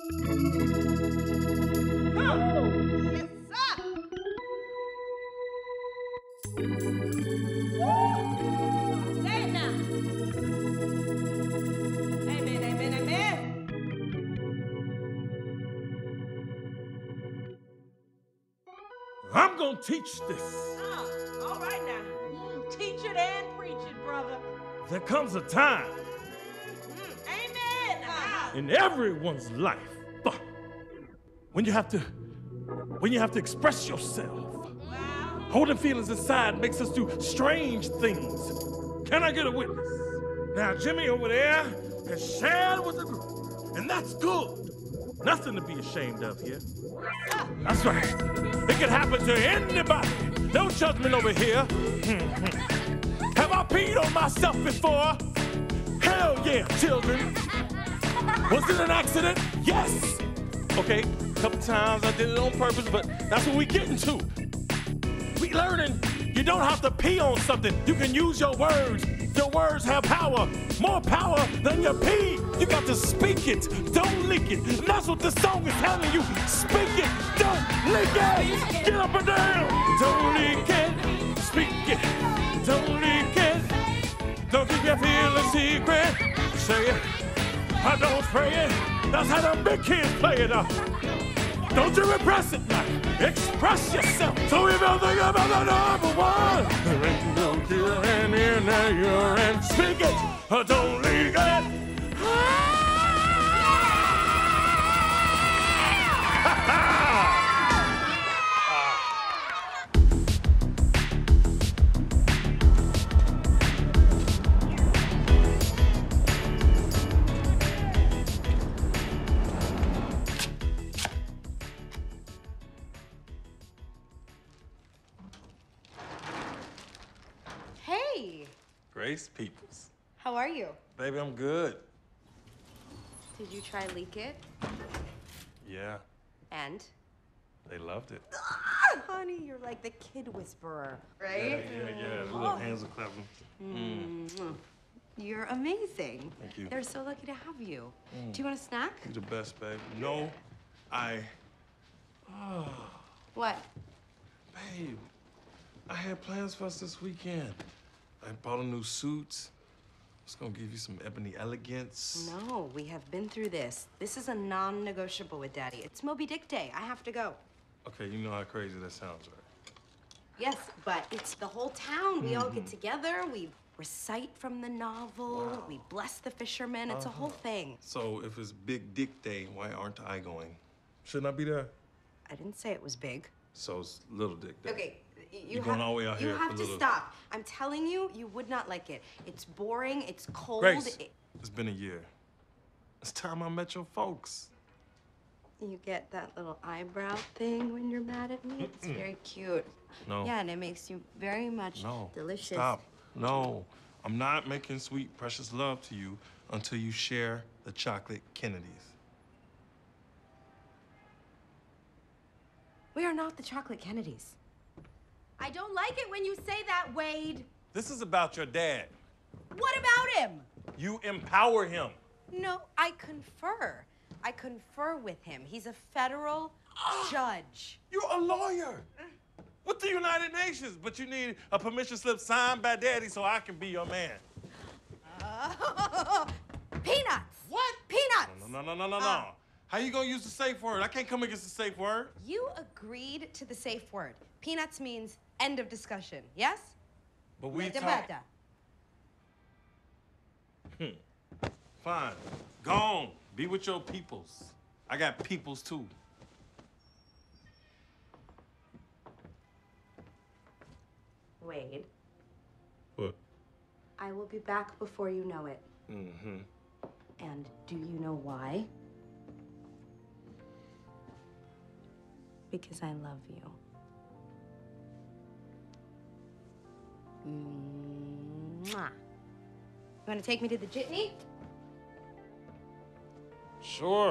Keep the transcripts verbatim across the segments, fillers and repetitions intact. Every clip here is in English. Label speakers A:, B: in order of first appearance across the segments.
A: I'm gonna teach this.
B: Oh, all right now. Teach it and preach it, brother.
A: There comes a time
B: Mm, amen. Ah.
A: in everyone's life when you have to, when you have to express yourself.
B: Wow.
A: Holding feelings inside makes us do strange things. Can I get a witness? Now, Jimmy over there has shared with the group, and that's good. Nothing to be ashamed of here. That's right. It can happen to anybody. No judgment over here. Have I peed on myself before? Hell yeah, children. Was it an accident? Yes. Okay, a couple times I did it on purpose, but that's what we getting to. We learning you don't have to pee on something. You can use your words. Your words have power, more power than your pee. You got to speak it, don't leak it. And that's what this song is telling you. Speak it, don't leak it. Get up and down. Don't leak it, speak it, don't leak it. Don't keep your feelings secret. Say it, I don't spray it. That's how the big kids play it up. Don't you repress it now. Express yourself. So we don't think about the number one. There ain't no cure in here, now you're in. Speak it, or don't leak it. Grace Peeples.
C: How are you?
A: Baby, I'm good.
C: Did you try leak it?
A: Yeah.
C: And?
A: They loved it.
C: Ah, honey, you're like the kid whisperer, right?
A: Yeah, yeah, yeah. The little hands are clapping.
C: Mm. Mm. You're amazing.
A: Thank you.
C: They're so lucky to have you.
A: Mm.
C: Do you want a snack?
A: You're the best, babe. No, I... Oh.
C: What?
A: Babe, I had plans for us this weekend. I bought a new suit. I was gonna give you some ebony elegance.
C: No, we have been through this. This is a non-negotiable with Daddy. It's Moby Dick Day. I have to go.
A: Okay, you know how crazy that sounds, right?
C: Yes, but it's the whole town. We
A: mm-hmm.
C: all get together. We recite from the novel. Wow. We bless the fishermen. It's uh-huh. a whole thing.
A: So if it's Big Dick Day, why aren't I going? Shouldn't I be there?
C: I didn't say it was big.
A: So it's Little Dick Day.
C: Okay. You
A: You're going all the way out
C: you
A: here
C: have
A: for
C: to
A: little...
C: stop. I'm telling you, you would not like it. It's boring, it's cold.
A: Grace,
C: it...
A: it's been a year. It's time I met your folks.
C: You get that little eyebrow thing when you're mad at me? Mm-mm. It's very cute.
A: No.
C: Yeah, and it makes you very much
A: no.
C: delicious.
A: Stop. No. I'm not making sweet, precious love to you until you share the chocolate Kennedys.
C: We are not the chocolate Kennedys. I don't like it when you say that, Wade.
A: This is about your dad.
C: What about him?
A: You empower him.
C: No, I confer. I confer with him. He's a federal judge.
A: You're a lawyer with the United Nations, but you need a permission slip signed by Daddy so I can be your man.
C: Uh, peanuts.
A: What?
C: Peanuts.
A: No, no, no, no, no, no.
C: Uh,
A: How you gonna use the safe word? I can't come against the safe word.
C: You agreed to the safe word. Peanuts means end of discussion, yes?
A: But we
C: Bada,
A: talk...
C: bada.
A: Hmm. Fine. Go on. Be with your peoples. I got peoples, too.
C: Wade.
A: What?
C: I will be back before you know it.
A: Mm-hmm.
C: And do you know why? Because I love you. Mwah. You want to take me to the jitney?
A: Sure.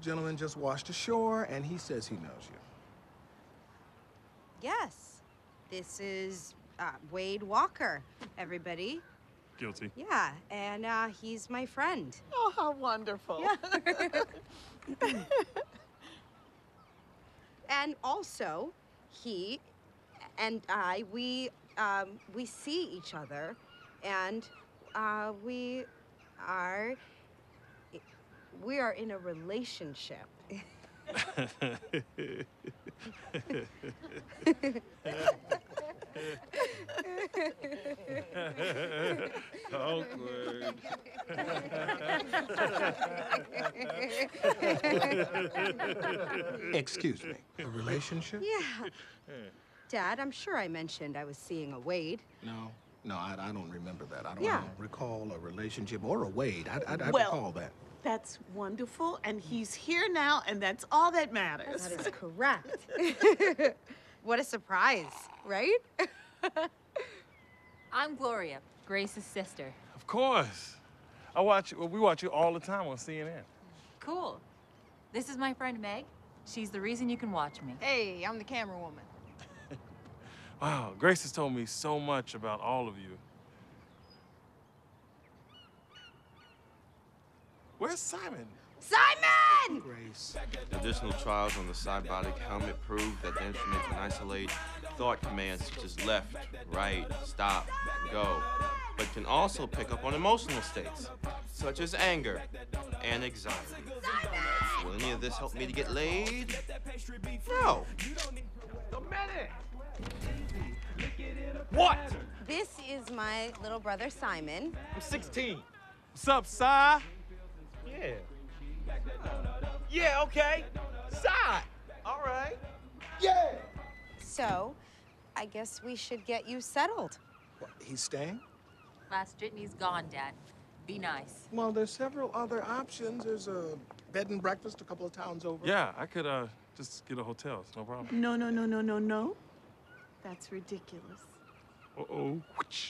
D: gentleman just washed ashore, and he says he knows you.
C: Yes. This is uh, Wade Walker, everybody.
A: Guilty.
C: Yeah, and uh, he's my friend.
B: Oh, how wonderful.
C: Yeah. And also, he and I, we, um, we see each other, and uh, we are, we are in a relationship.
A: Awkward.
D: Excuse me. A relationship?
C: Yeah. Dad, I'm sure I mentioned I was seeing a Wade.
D: No. No, I, I don't remember that. I don't,
C: Yeah.
D: I don't recall a relationship or a Wade. I, I, I
B: Well-
D: recall that.
B: That's wonderful, and he's here now, and that's all that matters.
C: That is correct. What a surprise, right?
E: I'm Gloria, Grace's sister.
A: Of course. I watch. Well, we watch you all the time on C N N.
E: Cool. This is my friend Meg. She's the reason you can watch me.
F: Hey, I'm the camera woman.
A: Wow, Grace has told me so much about all of you. Where's Simon?
C: Simon!
D: Grace.
G: Additional trials on the cybotic helmet prove that the instrument can isolate thought commands such as left, right, stop, go, but can also pick up on emotional states, such as anger and anxiety. Will any of this help me to get laid? No.
H: A minute. What?
C: This is my little brother, Simon.
H: I'm sixteen.
A: What's up, Si?
H: Yeah. Yeah, okay. Side. All right. Yeah.
C: So, I guess we should get you settled.
D: What, he's staying?
E: Last jitney's gone, Dad. Be nice.
D: Well, there's several other options. There's a bed and breakfast a couple of towns over.
A: Yeah, I could uh just get a hotel. It's no problem.
B: No, no, no, no, no, no. That's ridiculous.
A: Uh-oh.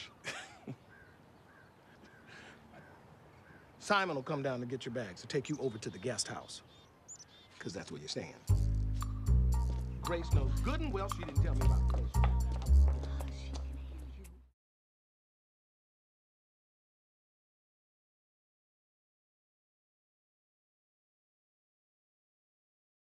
D: Simon will come down to get your bags to take you over to the guest house. Because that's where you're staying. Grace knows good and well she didn't tell me about Grace.